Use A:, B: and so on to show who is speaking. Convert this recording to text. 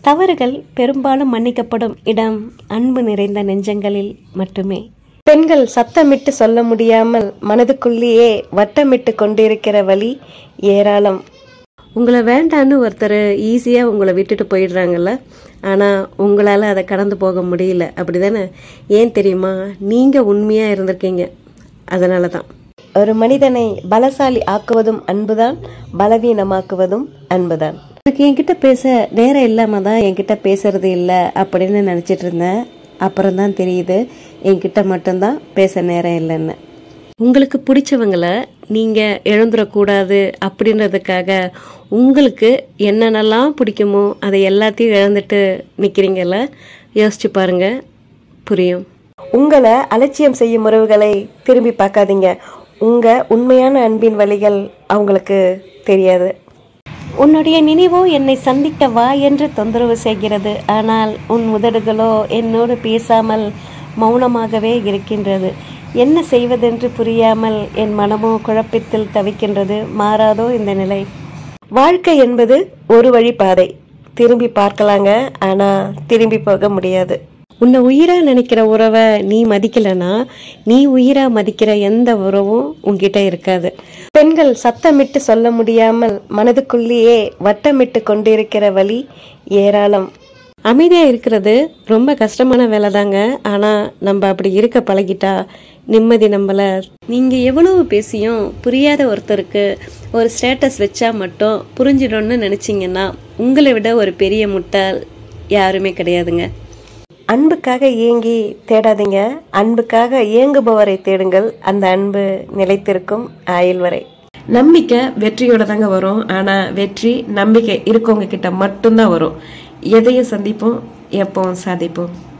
A: தவறுகள் பெரும்பாலும் மன்னிக்கப்படும் இடம் அன்பு நிறைந்த நெஞ்சங்களில் மட்டுமே. பெண்கள் சத்தமிட்டு சொல்ல முடியாமல் மனதுக்குள்ளேயே வட்டமிட்டு கொண்டிருக்கிற வழி ஏராளம். உங்களை வேண்டான்னு ஒருத்தர் ஈஸியாக உங்களை விட்டுட்டு போயிடுறாங்கல்ல, ஆனால் உங்களால் அதை கடந்து போக முடியல, அப்படிதானே? ஏன் தெரியுமா? நீங்கள் உண்மையாக இருந்திருக்கீங்க. அதனால தான். ஒரு மனிதனை பலசாலி ஆக்குவதும் அன்புதான், பலவீனமாக்குவதும் அன்புதான். எனக்கு என்கிட்ட பேச நேரம் இல்லாம தான் என்கிட்ட பேசுறது இல்லை அப்படின்னு நினச்சிட்டு இருந்தேன். அப்புறம்தான் தெரியுது என்கிட்ட மட்டும்தான் பேச நேரம் இல்லைன்னு. உங்களுக்கு பிடிச்சவங்களை நீங்கள் இழந்துடக்கூடாது அப்படின்றதுக்காக உங்களுக்கு என்னென்னலாம் பிடிக்குமோ அதை எல்லாத்தையும் இழந்துட்டு நிற்கிறீங்கல்ல, யோசிச்சு பாருங்க, புரியும். உங்களை அலட்சியம் செய்யும் உறவுகளை திரும்பி பார்க்காதீங்க. உங்கள் உண்மையான அன்பின் வழிகள் அவங்களுக்கு தெரியாது. உன்னுடைய நினைவோ என்னை சந்திக்க வா என்று தொந்தரவு செய்கிறது, ஆனால் உன் உதடுகளோ என்னோடு பேசாமல் மௌனமாகவே இருக்கின்றது. என்ன செய்வதென்று புரியாமல் என் மனமோ குழப்பத்தில் தவிக்கின்றது. மாறாதோ இந்த நிலை? வாழ்க்கை என்பது ஒரு வழி பாதை. திரும்பி பார்க்கலாங்க, ஆனால் திரும்பி போக முடியாது. உன்னை உயிரா நினைக்கிற உறவை நீ மதிக்கலனா, நீ உயிரா மதிக்கிற எந்த உறவும் உன்கிட்ட இருக்காது. பெண்கள் சத்தமிட்டு சொல்ல முடியாமல் மனதுக்குள்ளேயே வட்டமிட்டு கொண்டிருக்கிற வழி ஏராளம். அமைதியா இருக்கிறது ரொம்ப கஷ்டமான வேலை தாங்க. ஆனா நம்ம அப்படி இருக்க பழகிட்டா நிம்மதி நம்மள. நீங்க எவ்வளவு பேசியும் புரியாத ஒருத்தருக்கு ஒரு ஸ்டேட்டஸ் வச்சா மட்டும் புரிஞ்சிடும்னு நினைச்சீங்கன்னா உங்களை விட ஒரு பெரிய முட்டாள் யாருமே கிடையாதுங்க. அன்புக்காக ஏங்கி தேடாதீங்க, அன்புக்காக ஏங்குபவரை தேடுங்கள். அந்த அன்பு நிலைத்திருக்கும் ஆயுள் வரை. நம்பிக்கை வெற்றியோட தாங்க வரும். ஆனா வெற்றி நம்பிக்கை இருக்கவங்க கிட்ட மட்டும்தான் வரும். எதையும் சந்திப்போம், எப்பவும் சாதிப்போம்.